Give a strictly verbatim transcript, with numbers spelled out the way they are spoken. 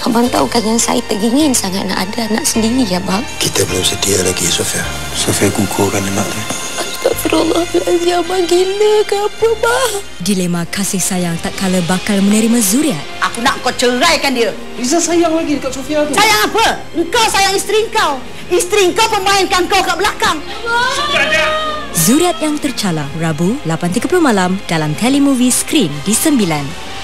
Abang tahu kan yang saya teringin sangat nak ada anak sendiri ya bang. Kita belum sedia lagi Sofia. Sofia gugurkan anak dia. Astagfirullahaladzim, abang gila ke apa bang? Dilema kasih sayang tak kala bakal menerima zuriat. Aku nak kau ceraikan dia. Riza sayang lagi dekat Sofia tu. Sayang apa? Engkau sayang isteri kau. Isteri kau pemainkan kau kat belakang. Zuriat yang tercalar, Rabu lapan tiga puluh malam dalam Telemovie Screen di sembilan.